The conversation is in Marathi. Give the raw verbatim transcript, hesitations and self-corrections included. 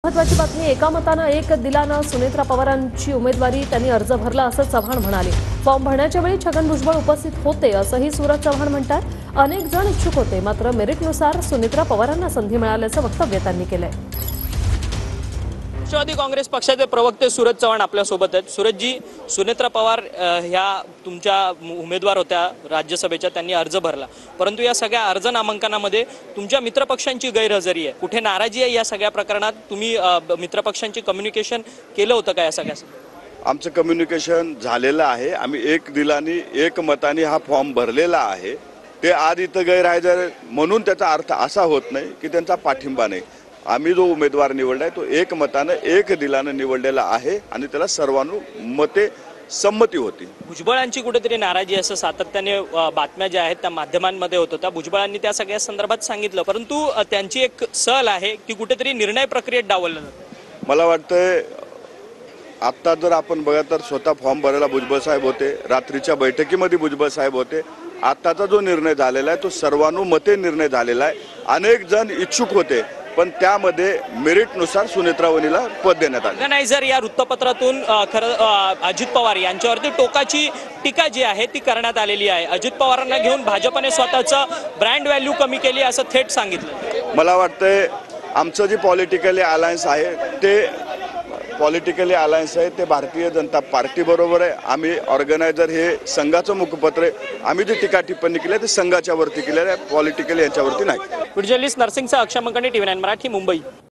महत्वाची बातमी, एका मतानं एक दिलानं सुनेत्रा पवारांची उमेदवारी त्यांनी अर्ज भरला असं चव्हाण म्हणाले। फॉर्म भरण्याच्या वेळी छगन भुजबळ उपस्थित होते असंही सूरज चव्हाण म्हणतात। अनेक जण इच्छुक होते, मात्र मेरिटनुसार सुनेत्रा पवारांना संधी मिळाल्याचं वक्तव्य त्यांनी केलंय। राष्ट्रवादी काँग्रेस पक्षाचे प्रवक्ते सूरज चव्हाण आपल्या सोबत आहेत। सूरजजी, सुनेत्रा पवार ह्या तुमच्या उमेदवार होत्या राज्यसभेच्या, त्यांनी अर्ज भरला, परंतु या सगळ्या अर्ज नामांकनामध्ये तुमच्या मित्रपक्षांची गैरहजेरी आहे, कुठे नाराजी आहे या सगळ्या प्रकरणात? तुम्ही मित्रपक्षांची कम्युनिकेशन केलं होतं का या सगळ्या? आमचं कम्युनिकेशन झालेलं आहे। आम्ही एक दिलानी एक मतानी हा फॉर्म भरलेला आहे। ते आज इथं गैरहजर म्हणून त्याचा अर्थ असा होत नाही की त्यांचा पाठिंबा नाही। आम्ही जो उमेदवार निवडलाय तो एक मतानं एक दिलानं निवडलेला आहे आणि त्याला सर्वानुमते संमती होती। भुजबळांची कुठेतरी नाराजी असं सातत्याने बातम्या ज्या आहेत त्या माध्यमांमध्ये होत होत्या। भुजबळांनी त्या सगळ्या संदर्भात सांगितलं, परंतु त्यांची एक सल आहे की कुठेतरी निर्णय प्रक्रियेत डावललं जातं। मला वाटतंय आता जर आपण बघा तर स्वतः फॉर्म भरायला भुजबळ साहेब होते, रात्रीच्या बैठकीमध्ये भुजबळ साहेब होते। आताचा जो निर्णय झालेला आहे तो सर्वानुमते निर्णय झालेला आहे। अनेक जण इच्छुक होते, पण त्यामध्ये मेरिटनुसार सुनेत्रा वहिनीला पद देण्यात आले। ऑर्गनायझर या वृत्तपत्रातून खरं अजित पवार यांच्यावरती टोकाची टीका जी आहे ती करण्यात आलेली आहे। अजित पवारांना घेऊन भाजपने स्वतःचं ब्रँड व्हॅल्यू कमी केली असं थेट सांगितलं। मला वाटतंय आमचं जे पॉलिटिकली अलायन्स आहे ते पॉलिटिकली अलायन्स आहे ते भारतीय जनता पार्टी बरोबर आहे। आम्ही ऑर्गनायझर हे संघाचं मुखपत्र आहे। आम्ही जी टीका टिप्पणी केली आहे ते संघाच्या वरती केलेली आहे, पॉलिटिकली यांच्यावरती नाही। व्हिडिओ जर्नलिस्ट नरसिंगचा अक्षय मंगणे, टीव्ही नाईन मराठी, मुंबई।